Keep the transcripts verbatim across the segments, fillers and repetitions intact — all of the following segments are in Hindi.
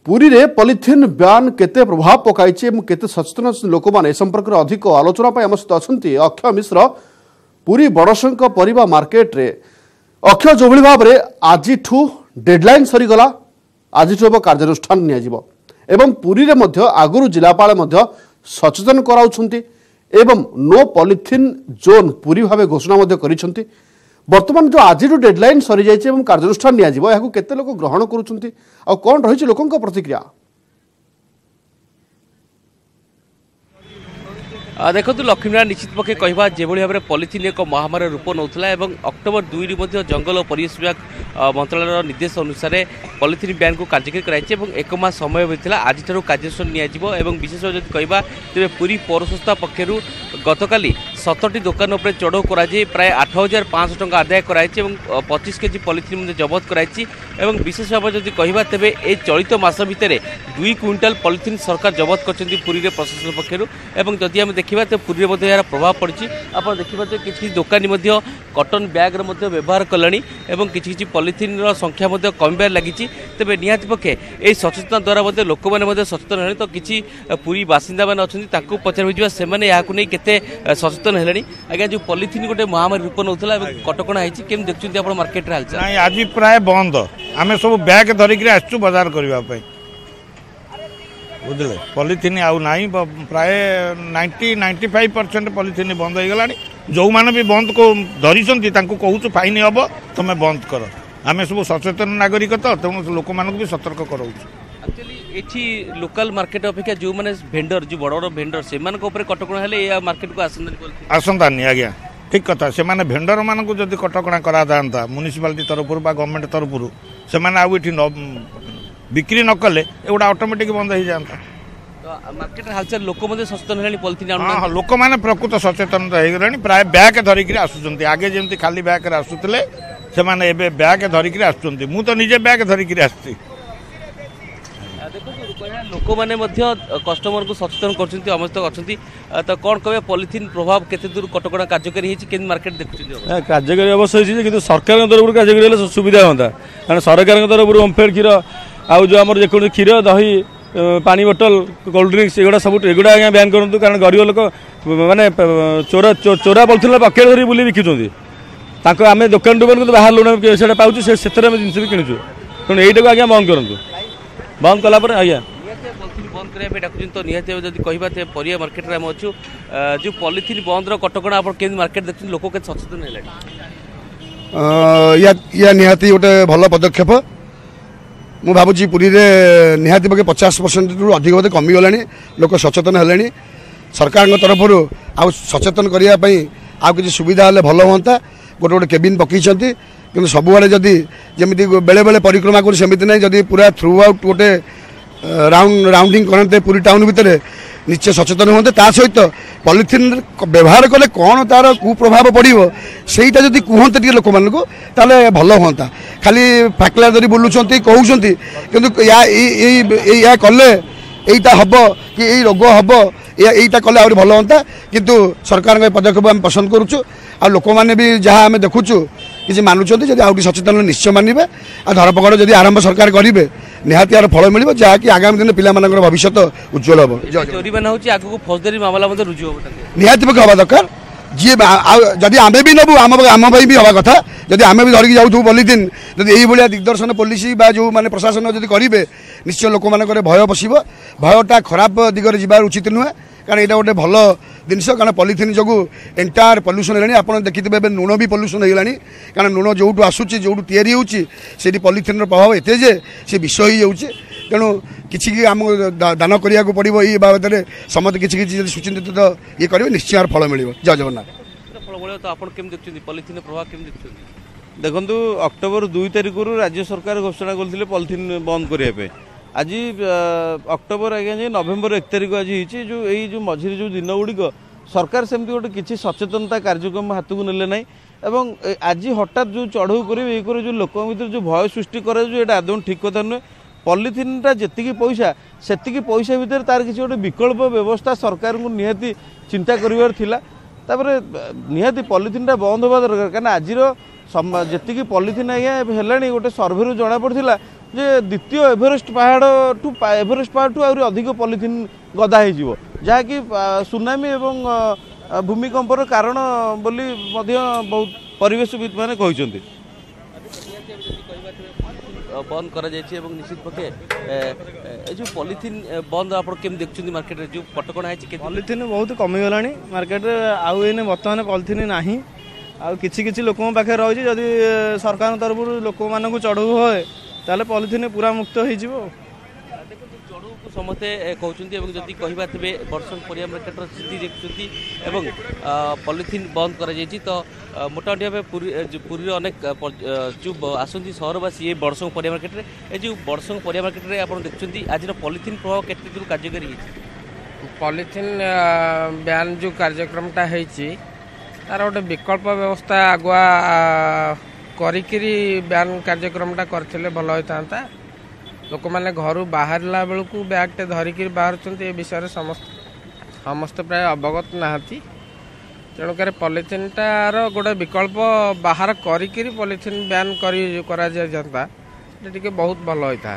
पुरी रे पॉलिथिन ब्यान केते प्रभाव पकाई केते सचेतन लोक मैंने संपर्क में अधिक आलोचना आम सहित अच्छा अक्षय मिश्र पुरी बड़शंक परिबा मार्केट रे अक्षय जो भाव में आज डेडलाइन सरीगला आज कार्यानुष्ठान नियाजिबो एवं पुरी रे मध्य आगुरु जिलापाल मध्य सचेतन कराउछंती एवं नो पॉलिथिन जोन पुरी भाव घोषणा मध्य करिसंती। वर्तमान जो आज डेडलाइन सरी जाइए कार्यानुष्ठान नियाजिबो याकु केते लोक ग्रहण करूछंती आ कोन रहिछि लोकंक प्रतिक्रिया देखो लक्ष्मीनारायण निश्चित पक्षे कहवा जो भाव में पॉलिथिन एक महामारी रूप नौला अक्टोबर दुई जंगल और परिवेश विभाग मंत्रालय निर्देश अनुसार पॉलिथिन बैन को कार्यकारी कराई एक मास समय होता आज कार्यानुष्ठान नियाजिबो विशेष जब कहवा तेज पुरी पौर संस्था पक्षर गतकाली सतटी दुकान उपर चढ़ऊ कर प्राय आठ हजार पाँच टका आदाय कराई पच्चीस केजी पॉलिथिन जबत कराई विशेष भाव जब कहवा तेज ए चलित मास भितर दुई क्विंटाल पॉलिथिन सरकार जबत कर पुरी प्रशासन पक्षर जदि आम देखा तो पुरी में यार प्रभाव पड़ी आप देखिए किसी दुकानी कटन बैग व्यवहार कलानी किसी पॉलिथिन संख्या कमिबार लगी तेज निहाती पक्षे यही सचेतन द्वारा लोक मैंने सचेतन है तो किसी पुरी बासिंदा मैंने अच्छा पचार से नहीं केते सचेतन है आज्ञा जो पॉलिथिन गोटे महामारी रूप नौला कटकणा होती देखते आप मार्केट हालचाल आज प्राय बंद आम सब बैग धरिक आसु बाजार करने बुझे पॉलिथिन आउ नहीं प्राय ninety ninety five percent polythene बंद हो गला जो मैंने भी बंद को धरी कहूँ फाइन हम तुम्हें बंद कर आम सब सचेतन नागरिक तो तेणु लोक मान भी सतर्क कराऊँ। एठी लोकल मार्केट अपेक्षा जो मैंने भेंडर जो बड़ बड़ भेंडर से कटकणा हेले मार्केट को आसंतानी आज्ञा ठीक कथा से माने भेंडर मान को जब कटकणा करा था म्युनिसिपालिटी तरफ गवर्नमेंट तरफ से बिक्री न कले एगुड़ा ऑटोमेटिक बंद हो जाता मार्केट हालचाल लोक सचेतन है पॉलिथिन हाँ लोक मैंने प्रकृत सचेतन हो प्राय बैग धरिक आसुँच आगे जमी खाली बैग आसुले से मैंने बैग धरिक आसुँच मु तो निजे बैग धरिक आसती लोक मैंने कस्टमर को सचेतन कर तो कौन कहे पॉलिथिन प्रभाव केते दूर कटकणा कार्यकारी मार्केट देखुं कार्यकारी अवश्य कि सरकार तरफ कार्यकारी सुविधा होता कारण सरकार तरफ ओमफेड क्षीर आउ जो आम जो क्षीर दही पानी बोतल कोल्ड ड्रिंक्स एगुड़ा सब एगुड़ा आज्ञा बैन करूँ कारण गरीब लोक मैंने चोरा चोरा पॉलिथिन पकेट धरी बुले बिकुँच आम दुकान दुकान को बाहर लोन से पाऊँ से जिनस भी किणुचु तेणु यहीटा को आज्ञा बंद करूँ बंद कलापर आज्ञा बंद करने डाकुन तो निहती जब कहते परिया मार्केट में अच्छु जो पॉलिथिन बंद कटकणा आप मार्केट देखते लोक के सचेतन है निहाती गोटे भल पदक्षेप मु भावुची पुरी रे निहाती पके पचास परसेंट रु अधिक बोधे कमिगला लोक सचेतन है सरकार तरफ आउ सचेतन करने आउ किसी सुविधा हेल्ले भल हाँ गोटे गोटे केबिन पकई कि सबुआड़े जदि जमी बेले बेले परिक्रमा कर सेमती ना जदि पूरा थ्रू आउट गोटे राउंड राउंडिंग करते पूरी टाउन भितर निश्चय सचेतन होते ता सहित पॉलिथिन व्यवहार कले कौन तार कुप्रभाव पड़ो सहीटा जब कहते टे लोक मानक ताले भल हाँ खाली फाकला धरी बुलूँ कहते कि या कले यहीटा हम कि यही रोग हम यहीटा कले आहरी भल हाँ किंतु सरकार पदक्षेप आम पसंद करुचु आ लोक मैंने भी जहाँ आम देखुचु किसी मानुंट जब आउट सचेतन निश्चय मानवे आ धरपकड़ जब आरंभ सरकार करेंगे निहाती यार फल मिल जहाँकि आगामी दिन पिला भविष्य उज्जवल हम फौजदारी मामला रुजु निहाती पक्ष हवा दरकार जी जदि आम भी नबू आम आम भी हवा कथा जदि आम भी धरिकी जाऊँ पॉलिथिन जब यही दिग्दर्शन पुलिस जो मैंने प्रशासन जब करेंगे निश्चय लोक मान भय पशब भयटा खराब दिगरे जबार उचित नुहे कारण यहाँ गोटे भल जिनस कारण पॉलिथिन जो एंटायर पल्यूशन है आप देखिए लुण भी पल्यूशन होगा कारण लुण जो आसूँ जो तैयारी होती पॉलिथिन प्रभाव एत जे सी विष हो जाऊँगी तेणु किसी आम दान करने को पड़ो ये बाबद में समस्त किसी किसी सुचिंतित तो ये करेंगे निश्चय फल मिल जय जगन्नाथ देखु अक्टोबर दुई तारिख राज्य सरकार घोषणा करते पॉलिथिन बंद करने आज अक्टोबर आज्ञा नवेम्बर एक तारिख आज हो जो यही जो मझे जो दिन गुड़िक सरकार सेमती गोटे किसी सचेतनता कार्यक्रम हाथ को नेले ना एवं आज हठात जो चढ़ऊ करेंगे ये जो लोक भर जो भय सृष्टि करे आदौ ठीक कथा नुहे पॉलिथिन जी पैसा से पैसा भितर तार किसी गोटे विकल्प व्यवस्था सरकार को निहाती चिंता कर तापर निहाती पॉलिथिन बंद होगा दरकार कहीं आज जी पॉलिथिन आज्ञा है गोटे सर्भे जना पड़ा जे द्वितीय एभरेस्ट पहाड़ टू एभरेस्ट पहाड़ टू आहरी अधिक पॉलिथिन गदा हो जहाँकि सुनामी एवं भूमिकंपर कारण बोली बहुत परिवेशविद मैंने कहते बंद करा जायछि एवं निश्चित पक्षे ए जो पॉलिथिन बंद आप केम देखुछन्ती मार्केट रे जो कटकणा है पॉलिथिन बहुत कमी गलानी मार्केट रे आउ एने वर्तमान पॉलिथिन नाही आ किछि किछि लोकन पाखे रही जदि सरकार तरफ लोक मानक चढ़ऊ होए ताले पॉलिथिन पूरा मुक्त हो जिवो चढ़ऊ को समस्ते कहउछन्ती एवं जदि कहिबा थिबे वर्षन परिया मार्केट रो स्थिति देखुछन्ती एवं पॉलिथिन बंद करा जायछि तो मोटामोटी भाव पुरी पुरी अनेक जो आसती सहरवासी ये बड़संग परिया मार्केट रे ए जो बड़संग परिया मार्केट रे आपण देखुछन्ती आज पॉलिथिन प्रभाव केते दूर कार्यकारी है पॉलिथिन बैन जो कार्यक्रमटा है तार गोटे विकल्प व्यवस्था आगुआ करिकिरी बैन कार्यक्रमटा करथिले भल होता लोक मैंने घर बाहर बेलू बैगटे धरिकी बाहर ए विषय समस्त समस्त प्राय अवगत नहांती तेणुक पॉलिथिन टार गोटे विकल्प बाहर करिकी पॉलिथिन बैन करा जाता बहुत भल होता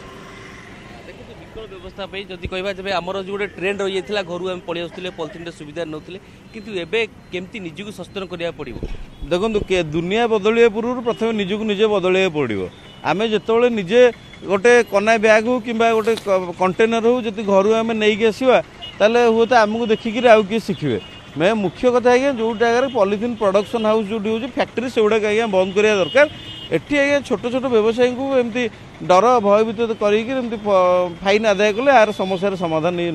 विकल्प व्यवस्था जदि कहवा जब आमर जो गोटे ट्रेंड रही है घर आम पलि आसुले पॉलिथिन सुविधा नौले किंतु एबे केमती निजक सचेतन करा पड़ो देखो दुनिया बदलिया पूर्व प्रथम निजक निजे बदलिया पड़ो आम जो निजे गोटे कना बैग हो कि गोटे कंटेनर हो जब घर आम नहीं आसवा ताले हुए तो आमको देखिक आउ किए शिखे मैं मुख्य कथा आज्ञा जो जगह पॉलिथिन प्रोडक्शन हाउस जो हो फैक्ट्री से गुड़ाक आज्ञा बंद करा दरकार एटी आज्ञा छोट छोट व्यवसायी को एमती डर भयभीत करमती फाइन आदाय कले यार समस्यार समाधान ये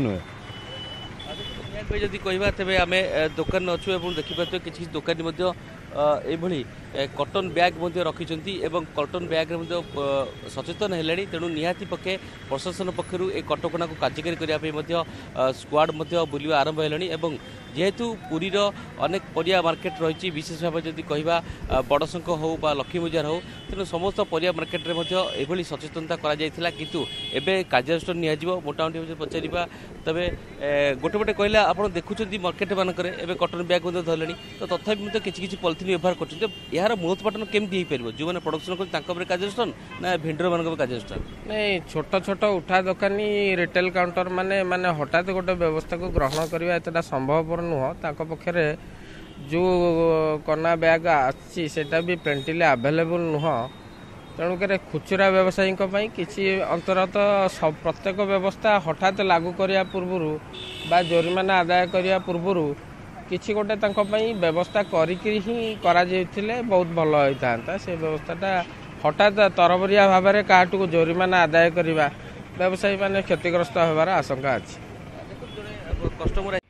नुहे जदि कहवा तेज आम दुकान अच्छु देखिए किसी दुकानी एभली कटन बैग रखिंट कटन बैग सचेतन है तेणु निहाती पक्षे प्रशासन पक्षर ए कटकणा को कार्यकारी करने स्क्वाड बुलवा आरंभ है जेहेतु पुरीर अनेक परिया मार्केट रही विशेष भाव जदि कहवा बड़शंख हो बा लक्ष्मी बजार हो तेणु समस्त परिया मार्केट में सचेतनता करा किंतु एबे कार्यानुष्ठान नियाजिबो मोटामोटी पचारिबा तबे गोटे गोटे कहला आपण देखुछन्ती मार्केट मानक एबे कटन बैग धरले तो तथापि किसी किसी पॉलिथिन व्यवहार कर यार मूलोत्पाटन केमती हो पार जो मैंने प्रोडक्शन कर कार्यानुष्ठान ना भेंडर मान कार्यानुष्ठान नहीं छोट छोट उठा दुकानी रिटेल काउंटर माने माने हठात गोटे व्यवस्था को ग्रहण करवा एतटा संभवपर नुह ताको पक्षरे जो कना बैग आटा भी प्लेंटिली आभेलेबल नुह तेणुक खुचुरा व्यवसायी किसी अंतरत प्रत्येक व्यवस्था हठात लागू करने पूर्व बा जोरिमाना आदाय करने पूर्व किसी गोटे व्यवस्था करी करा बहुत भल होता से व्यवस्थाटा हठात तरबरिया भाव में क्या जोरिमाना आदाय करवा व्यवसायी माने क्षतिग्रस्त होबार आशंका अच्छी कस्टमर